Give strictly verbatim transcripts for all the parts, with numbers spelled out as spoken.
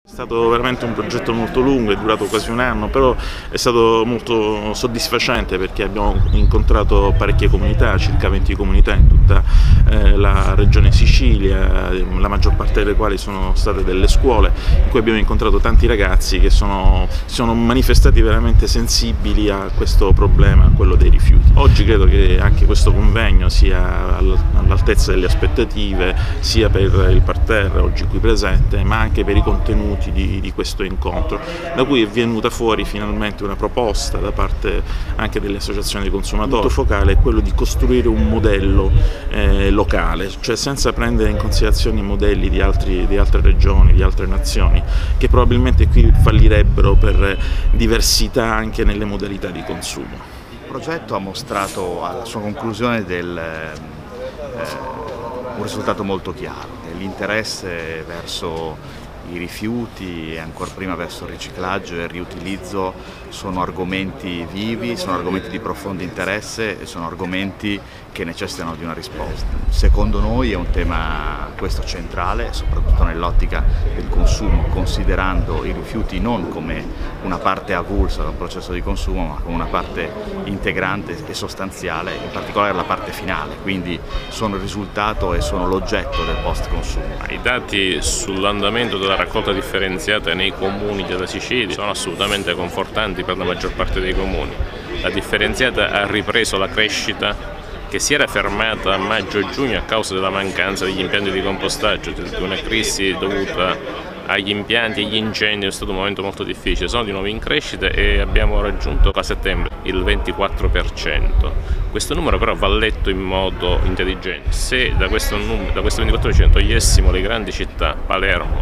È stato veramente un progetto molto lungo, è durato quasi un anno, però è stato molto soddisfacente perché abbiamo incontrato parecchie comunità, circa venti comunità in tutta eh, la regione Sicilia, la maggior parte delle quali sono state delle scuole, in cui abbiamo incontrato tanti ragazzi che sono, sono manifestati veramente sensibili a questo problema, a quello dei rifiuti. Oggi credo che anche questo convegno sia all'altezza delle aspettative, sia per il parterre oggi qui presente, ma anche per i contenuti Di, di questo incontro, da cui è venuta fuori finalmente una proposta da parte anche delle associazioni dei consumatori. Il punto focale è quello di costruire un modello eh, locale, cioè senza prendere in considerazione i modelli di, altri, di altre regioni, di altre nazioni, che probabilmente qui fallirebbero per diversità anche nelle modalità di consumo. Il progetto ha mostrato alla sua conclusione del, eh, un risultato molto chiaro, l'interesse verso i rifiuti e ancora prima verso il riciclaggio e il riutilizzo sono argomenti vivi, sono argomenti di profondo interesse e sono argomenti che necessitano di una risposta. Secondo noi è un tema questo centrale, soprattutto nell'ottica del consumo, considerando i rifiuti non come una parte avulsa da un processo di consumo, ma come una parte integrante e sostanziale, in particolare la parte finale, quindi sono il risultato e sono l'oggetto del post-consumo. I dati sull'andamento della raccolta differenziata nei comuni della Sicilia sono assolutamente confortanti per la maggior parte dei comuni. La differenziata ha ripreso la crescita che si era fermata a maggio e giugno a causa della mancanza degli impianti di compostaggio, di una crisi dovuta agli impianti e agli incendi. È stato un momento molto difficile, sono di nuovo in crescita e abbiamo raggiunto a settembre il ventiquattro per cento. Questo numero però va letto in modo intelligente. Se da questo, da questo ventiquattro per cento togliessimo le grandi città, Palermo,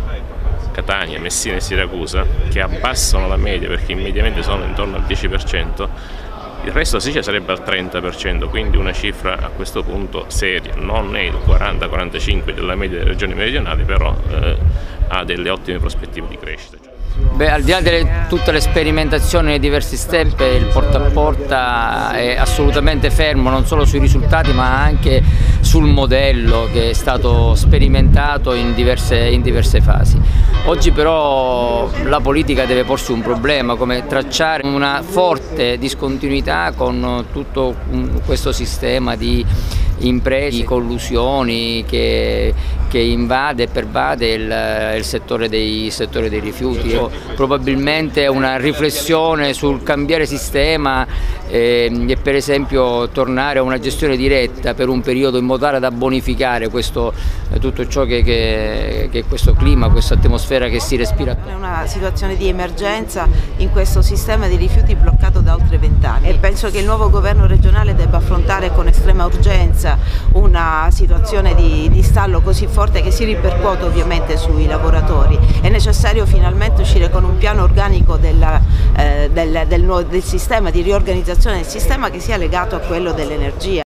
Catania, Messina e Siracusa, che abbassano la media perché mediamente sono intorno al dieci per cento, il resto della Sicilia sarebbe al trenta per cento, quindi una cifra a questo punto seria. Non è il quaranta quarantacinque della media delle regioni meridionali, però eh, ha delle ottime prospettive di crescita. Beh, al di là di tutte le sperimentazioni nei diversi step, il porta a porta è assolutamente fermo, non solo sui risultati ma anche sul modello che è stato sperimentato in diverse, in diverse fasi. Oggi però la politica deve porsi un problema, come tracciare una forte discontinuità con tutto questo sistema di imprese, di collusioni che, che invade e pervade il, il, settore dei, il settore dei rifiuti. Probabilmente una riflessione sul cambiare sistema eh, e per esempio tornare a una gestione diretta per un periodo in modo tale da bonificare questo, tutto ciò che, che, che è questo clima, questa atmosfera che si respira. È una situazione di emergenza in questo sistema di rifiuti bloccato da oltre vent'anni e penso che il nuovo governo regionale debba affrontare con estrema urgenza una situazione di, di stallo così forte che si ripercuote ovviamente sui lavoratori. È necessario finalmente uscire con un piano organico della, eh, del, del, del sistema, di riorganizzazione del sistema che sia legato a quello dell'energia.